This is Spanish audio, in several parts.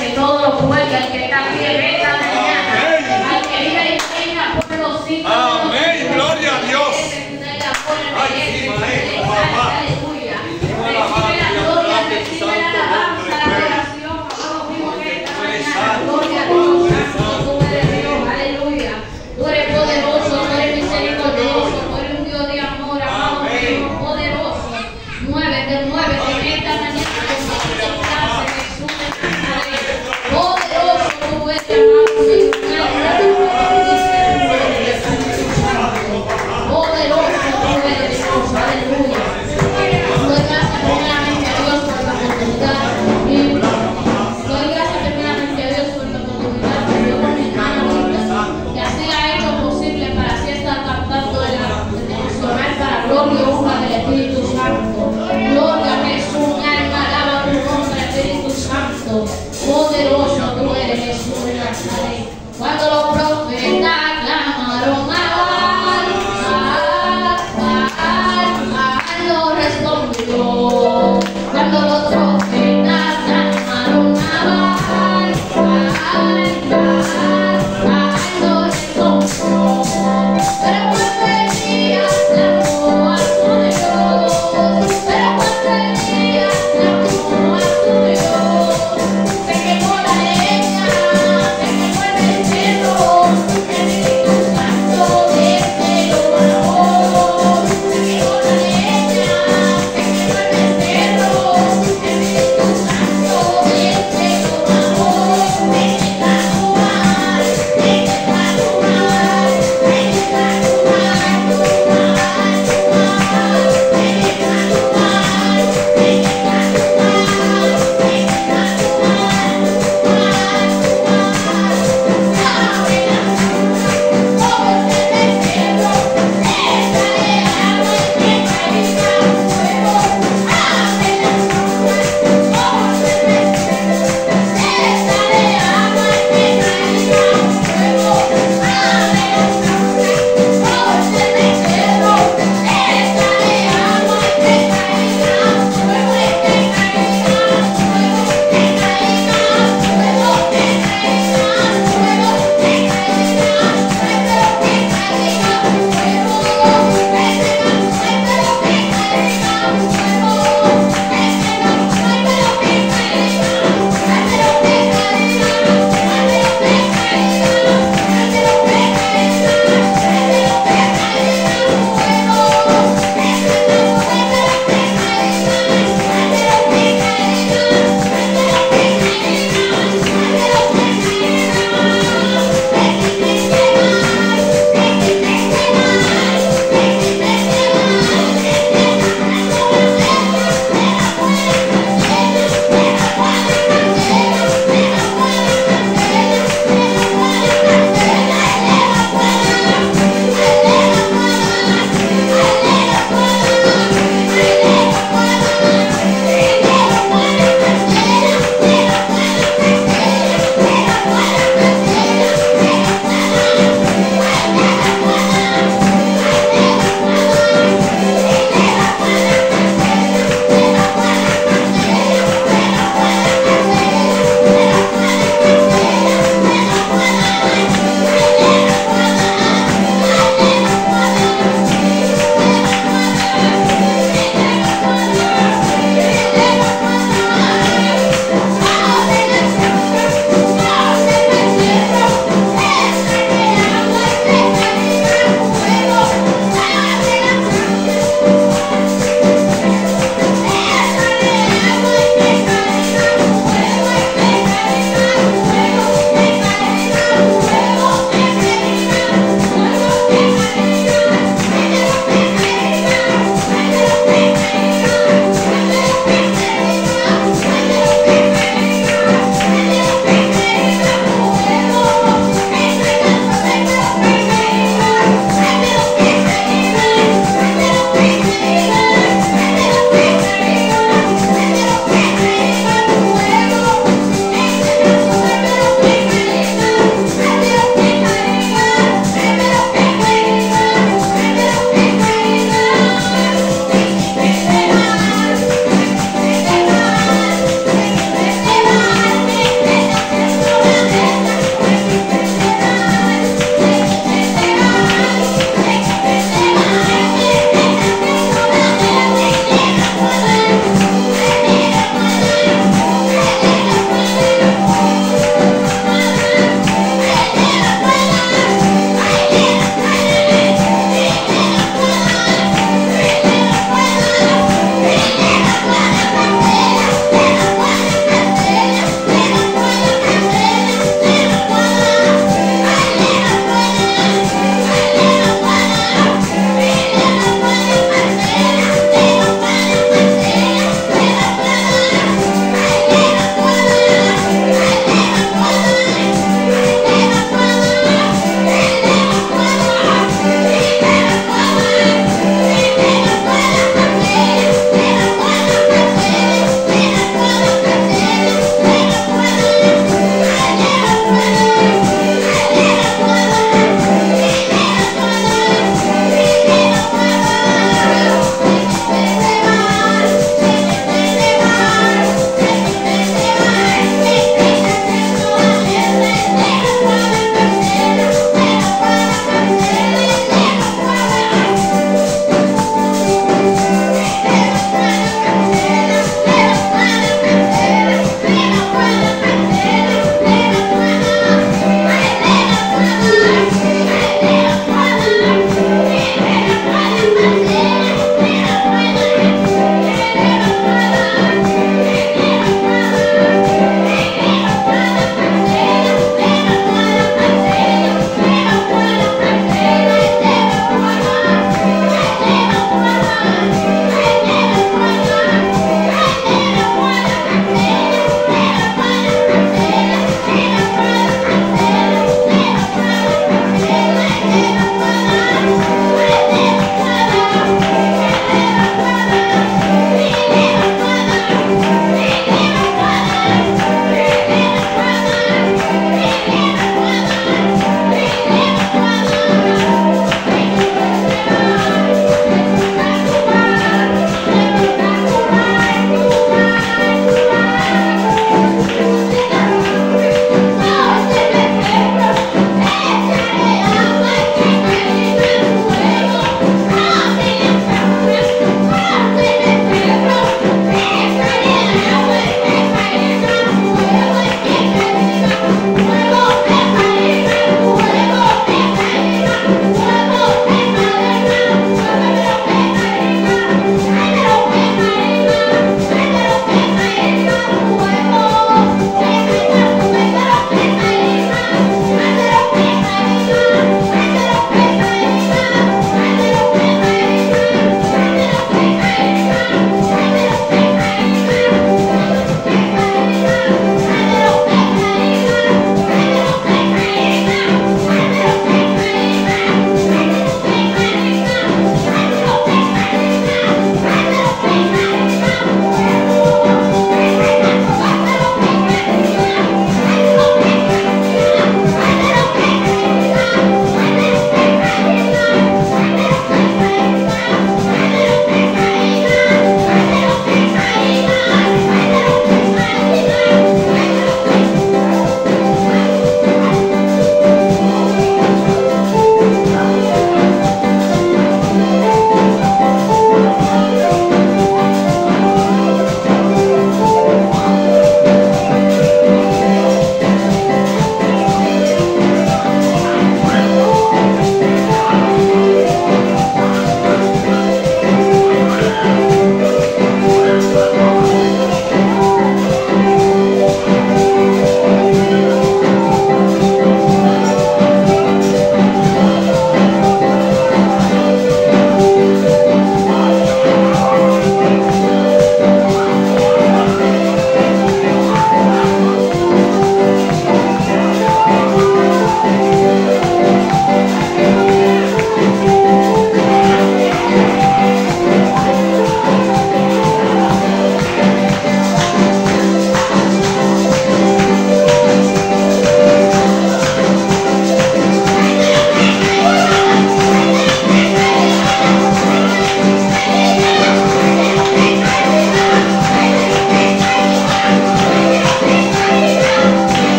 que todo lo puede, al que está aquí en esta mañana, al que vive y reina por los siglos. Amén, gloria a Dios. Ay, sí, maestro, papá. Aleluya. Recibe la gloria, recibe la alabanza, la adoración. Todos vivos en esta mañana. Gloria a Dios, santo, tú eres Dios. Aleluya. Tú eres poderoso, tú eres misericordioso, tú eres un Dios de amor, amado mío, poderoso. Muévete en esta mañana con misericordia, Jesús de Nazaret. Poderoso tú eres, amado Señor. Poderoso tú eres, Dios. Aleluya. Doy gracias primeramente a Dios por la oportunidad. Doy gracias primeramente a Dios por la oportunidad que dio por mi hermana Linda, que así ha hecho posible para así estar cantando el devocional para gloria y honra del Espíritu Santo. Gloria a Jesús, mi alma alaba tu nombre, Espíritu Santo. Poderoso tú eres, Jesús de Nazaret. Cuando los profetas clamaron no respondió. Cuando los profetas clamaron no respondió. Pero cuando Elías clamó a su Dios, pero cuando Elías clamó a su Dios, se quemó la leña, se quemó el cielo.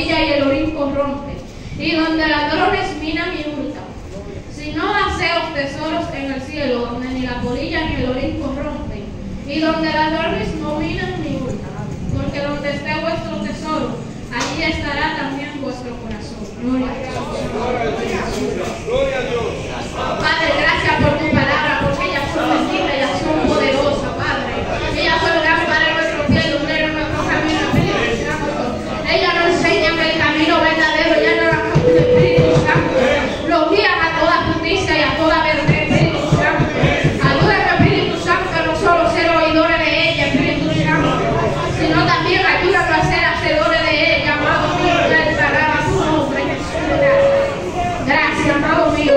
polilla y el orín corrompe, y donde ladrones minan y hurtan. Sino haceos tesoros en el cielo, donde ni la polilla ni el orín corrompen, y donde ladrones no minan ni hurtan. Porque donde esté vuestro tesoro, allí estará también vuestro corazón. Gloria a Dios. Gloria a Dios. Padre, gracias por tu palabra, porque ellas son benditas, ellas son poderosas, Padre. Ellas son lámparas de nuestro pie, lumbrera en nuestro camino, Espíritu Santo. Ellas nos enseñan el camino verdadero, ellas nos dan el Espíritu Santo. Los guían a toda justicia y a toda verdad, Espíritu Santo. Ayúdame, Espíritu Santo, a no solo ser oidores de ella, Espíritu Santo, sino también ayúdame a ser hacedores de ella, amado mío, y a tu nombre, Jesús. Gracias, amado mío.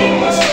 Gloria